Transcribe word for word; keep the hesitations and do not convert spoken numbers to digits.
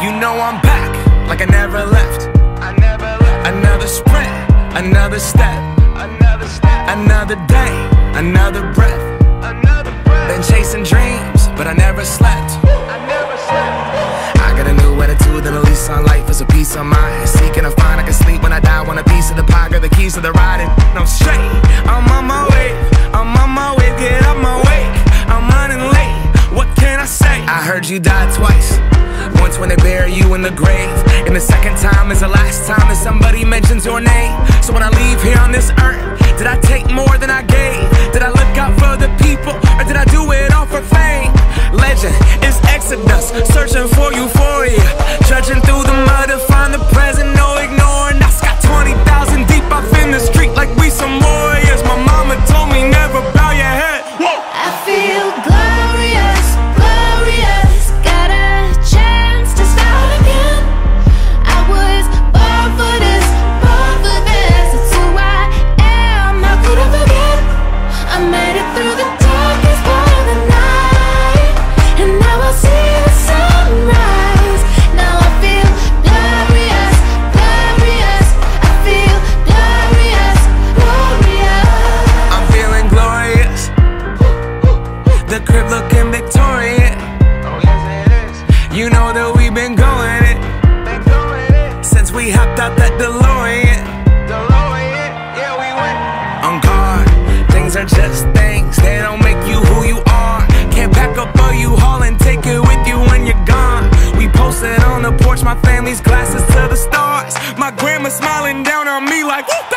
You know I'm back, like I never left. I never left. Another sprint, another step, Another step, another day, another breath. another breath. Been chasing dreams, but I never slept. I never slept. I got a new attitude and a lease on life is a peace of mind. Seeking to find I can sleep when I die. Want a piece of the pie, got the keys to the ride, and I'm straight. I'm on my way, I'm on my way, get up my way. I'm running late, what can I say? I heard you died twice. Once when they bury you in the grave, and the second time is the last time that somebody mentions your name. So when I leave here on this earth, did I take more than I gave? Did I look out for the people, or did I do it all for fame? Legend is Exodus, searching for euphoria, trudging through the mud to find the present, no ignoring us. Got twenty thousand deep up in the street like we some warriors. My mama told me never bow your head. Whoa. I feel glorious, glorious. Got a chance to start again. I was born for this, born for this. It's who I am, how could I forget? I made it through the darkest part of the night, and now I see the sunrise. Now I feel glorious, glorious. I feel glorious, glorious. I'm feeling glorious. The crib looking victorious. Oh yes it is. You know that we've been going it Been going it. since we hopped out that DeLorean. DeLorean, yeah we went. On guard, things are just things. They don't make you who you are. Can't pack up a U-Haul and take it with you when you're gone. We posted on the porch, my family's glasses to the stars. My grandma smiling down on me like, woo!